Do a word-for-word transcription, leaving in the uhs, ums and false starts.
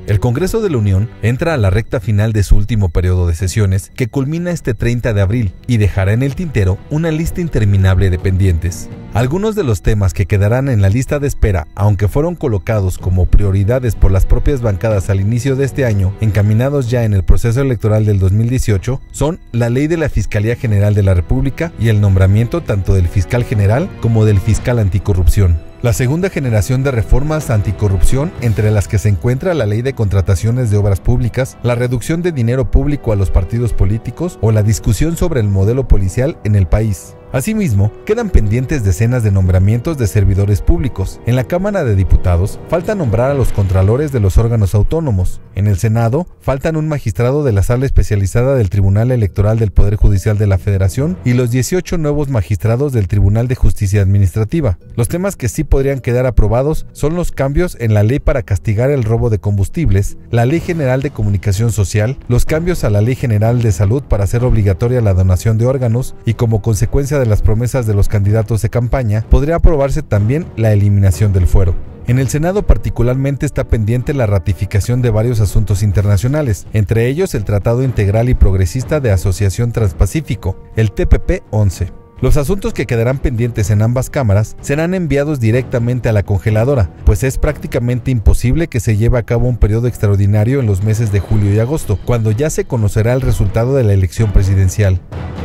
El Congreso de la Unión entra a la recta final de su último periodo de sesiones, que culmina este treinta de abril y dejará en el tintero una lista interminable de pendientes. Algunos de los temas que quedarán en la lista de espera, aunque fueron colocados como prioridades por las propias bancadas al inicio de este año, encaminados ya en el proceso electoral del dos mil dieciocho, son la ley de la Fiscalía General de la República y el nombramiento tanto del fiscal general como del fiscal anticorrupción. La segunda generación de reformas anticorrupción, entre las que se encuentra la ley de contrataciones de obras públicas, la reducción de dinero público a los partidos políticos o la discusión sobre el modelo policial en el país. Asimismo, quedan pendientes decenas de nombramientos de servidores públicos. En la Cámara de Diputados, falta nombrar a los contralores de los órganos autónomos. En el Senado, faltan un magistrado de la Sala Especializada del Tribunal Electoral del Poder Judicial de la Federación y los dieciocho nuevos magistrados del Tribunal de Justicia Administrativa. Los temas que sí podrían quedar aprobados son los cambios en la ley para castigar el robo de combustibles, la Ley General de Comunicación Social, los cambios a la Ley General de Salud para hacer obligatoria la donación de órganos y, como consecuencia de las promesas de los candidatos de campaña, podría aprobarse también la eliminación del fuero. En el Senado particularmente está pendiente la ratificación de varios asuntos internacionales, entre ellos el Tratado Integral y Progresista de Asociación Transpacífico, el T P P once. Los asuntos que quedarán pendientes en ambas cámaras serán enviados directamente a la congeladora, pues es prácticamente imposible que se lleve a cabo un periodo extraordinario en los meses de julio y agosto, cuando ya se conocerá el resultado de la elección presidencial.